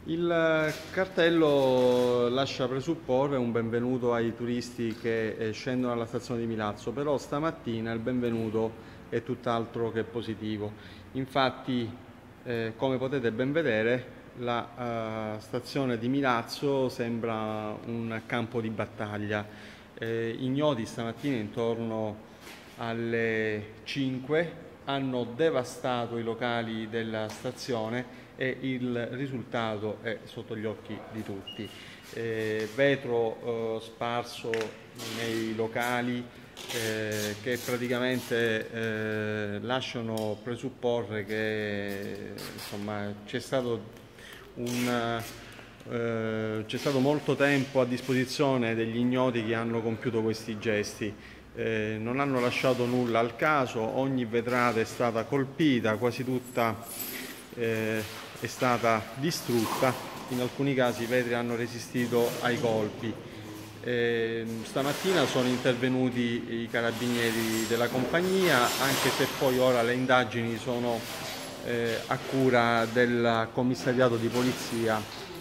Il cartello lascia presupporre un benvenuto ai turisti che scendono alla stazione di Milazzo, però stamattina il benvenuto è tutt'altro che positivo. Infatti, come potete ben vedere, la stazione di Milazzo sembra un campo di battaglia. Ignoti stamattina intorno alle 5 hanno devastato i locali della stazione e il risultato è sotto gli occhi di tutti. Vetro sparso nei locali che praticamente lasciano presupporre che insomma, c'è stato molto tempo a disposizione degli ignoti che hanno compiuto questi gesti. Non hanno lasciato nulla al caso, ogni vetrata è stata colpita, quasi tutta è stata distrutta, in alcuni casi i vetri hanno resistito ai colpi. Stamattina sono intervenuti i carabinieri della compagnia, anche se poi ora le indagini sono a cura del commissariato di polizia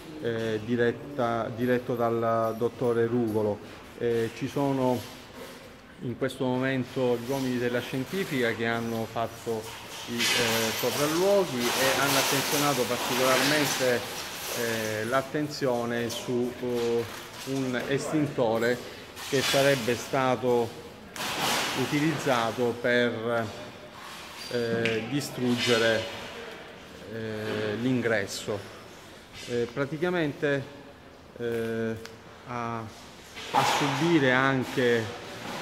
diretto dal dottore Rugolo. Ci sono in questo momento gli uomini della scientifica che hanno fatto i sopralluoghi e hanno attenzionato particolarmente l'attenzione su un estintore che sarebbe stato utilizzato per distruggere l'ingresso. Praticamente a subire anche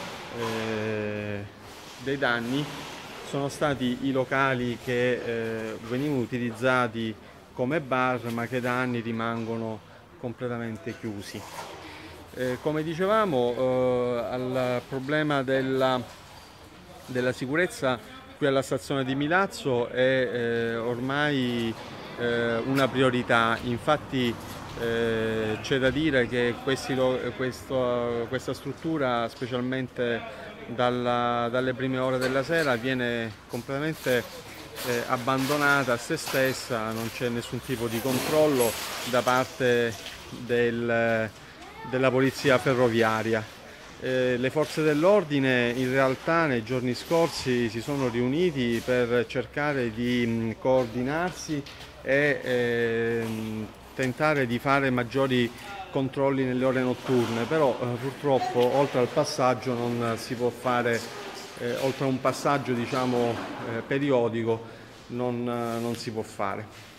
dei danni sono stati i locali che venivano utilizzati come bar ma che da anni rimangono completamente chiusi. Come dicevamo, al problema della sicurezza qui alla stazione di Milazzo è ormai una priorità. Infatti c'è da dire che questa struttura, specialmente dalle prime ore della sera, viene completamente abbandonata a se stessa, non c'è nessun tipo di controllo da parte della polizia ferroviaria. Le forze dell'ordine in realtà nei giorni scorsi si sono riuniti per cercare di coordinarsi e tentare di fare maggiori controlli nelle ore notturne, però purtroppo oltre al passaggio non si può fare, oltre a un passaggio diciamo periodico non si può fare.